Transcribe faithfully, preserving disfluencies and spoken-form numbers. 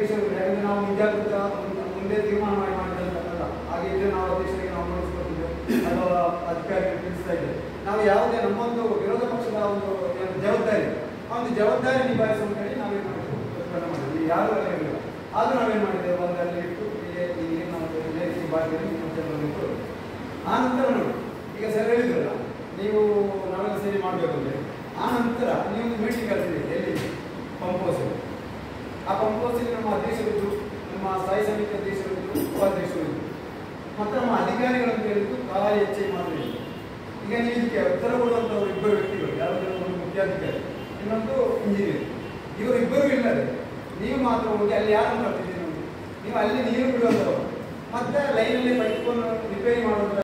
ಅಧ್ಯಕ್ಷರು, ಯಾಕಂದ್ರೆ ನಾವು ಮುಂಜಾಗ್ರತಾ ಮುಂದೆ ತೀರ್ಮಾನ ಮಾಡಿ ಮಾಡಿದಂತಲ್ಲ, ಹಾಗೆ ಇದ್ರೆ ನಾವು ಅಧ್ಯಕ್ಷರಿಗೆ ನಾವು ನೋಡಿಸ್ಕೊಟ್ಟಿದ್ದೇವೆ ಅಥವಾ ಅಧಿಕಾರಿಗಳು ತಿಳಿಸ್ತಾ ಇದ್ದೇವೆ. ನಾವು ಯಾವುದೇ ನಮ್ಮೊಂದು ವಿರೋಧ ಪಕ್ಷದ ಒಂದು ಜವಾಬ್ದಾರಿ ಆ ಒಂದು ಜವಾಬ್ದಾರಿ ನಿಭಾಯಿಸುವ ಹೇಳಿ ನಾವೇನು ಮಾಡಿದ್ವಿ, ಪ್ರತಿಭಟನೆ ಮಾಡಿದ್ವಿ. ಯಾರು ಎಲ್ಲ ಇರಲಿಲ್ಲ, ಆದರೂ ನಾವೇನು ಮಾಡಿದ್ದೇವೆ, ಒಂದು ಅಲ್ಲಿ ಇಟ್ಟು ಈಗ ನಾವು ಲೇಖಿ ಬಾಗಿಲು ಇಟ್ಟು ಆ ನಂತರ ನೋಡಿ ಈಗ ಸರ್ ಹೇಳಿದ್ರಲ್ಲ ನೀವು ನಾವೆಲ್ಲ ಸೇರಿ ಮಾಡಬೇಕು ಅಂದರೆ, ಆ ನಂತರ ನೀವು ಮೀಟಿಂಗ್ ಕರೆದಿದ್ದೀರಿ ಎಲ್ಲಿ ಪಂಪ್ ಹೌಸಲ್ಲಿ. ಆ ಪಂಪ್ ಹೌಸಲ್ಲಿ ನಮ್ಮ ಅಧ್ಯಕ್ಷರಿದ್ದು, ನಮ್ಮ ಸ್ಥಾಯಿ ಸಮಿತಿ ಅಧ್ಯಕ್ಷರಿದ್ದು, ಉಪಾಧ್ಯಕ್ಷರಿದ್ದು ಮತ್ತು ನಮ್ಮ ಅಧಿಕಾರಿಗಳನ್ನು ಹೇಳಿದ್ದು ಕಾಯಿ ಹೆಚ್ಚೆ ಮಾಡಿದ್ರು. ಈಗ ನೀವು ಇದಕ್ಕೆ ಉತ್ತರ ಕೊಡುವಂಥವ್ರು ಇಬ್ಬರು ವ್ಯಕ್ತಿಗಳು, ಯಾರು ಒಂದು ಮುಖ್ಯಾಧಿಕಾರಿ, ಇನ್ನೊಂದು ಇಂಜಿನಿಯರ್. ಇವರು ಇಬ್ಬರು ಇಲ್ಲದೆ ನೀವು ಮಾತ್ರ ಹೋಗಿ ಅಲ್ಲಿ ಯಾರನ್ನು ಕರ್ತಿದ್ದೀರಿ ನೋಡಿ, ನೀವು ಅಲ್ಲಿ ನೀರು ಬಿಡುವಂಥವ್ರು ಮತ್ತೆ ಲೈನಲ್ಲಿ ಪೈಪ್ಕೊಂಡು ರಿಪೇರಿ ಮಾಡುವಂಥ